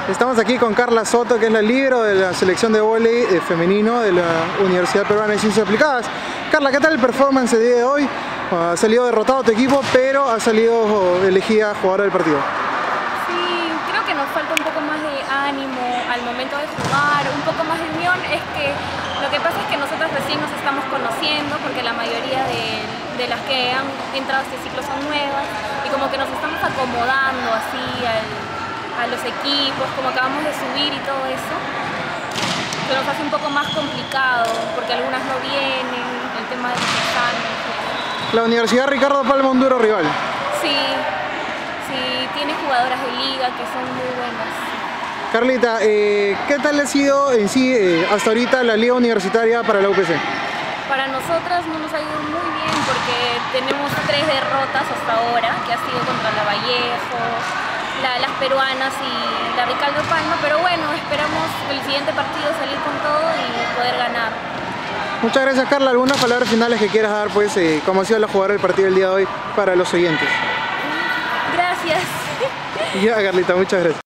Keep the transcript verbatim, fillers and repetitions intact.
Estamos aquí con Carla Soto, que es la líbero de la selección de vóley eh, femenino de la Universidad Peruana de Ciencias Aplicadas. Carla, ¿qué tal el performance el día de hoy? Uh, ha salido derrotado tu equipo, pero ha salido uh, elegida jugadora del partido. Sí, creo que nos falta un poco más de ánimo al momento de jugar, un poco más de unión. Es que lo que pasa es que nosotros recién nos estamos conociendo, porque la mayoría de, de las que han entrado a este ciclo son nuevas, y como que nos estamos acomodando así al... a los equipos, como acabamos de subir y todo eso, se nos hace un poco más complicado, porque algunas no vienen, el tema de los exámenes. La Universidad Ricardo Palma, un duro rival. Sí, sí, tiene jugadoras de liga que son muy buenas. Carlita, eh, ¿qué tal ha sido en sí eh, hasta ahorita la liga universitaria para la U P C? Para nosotras no nos ha ido muy bien, porque tenemos tres derrotas hasta ahora, que ha sido contra la Vallejo, La, las peruanas y la Ricardo Palma, pero bueno, esperamos el siguiente partido salir con todo y poder ganar. Muchas gracias, Carla. ¿Algunas palabras finales que quieras dar, pues, eh, cómo ha sido la jugada del partido del día de hoy para los oyentes? Gracias. Ya, Carlita, muchas gracias.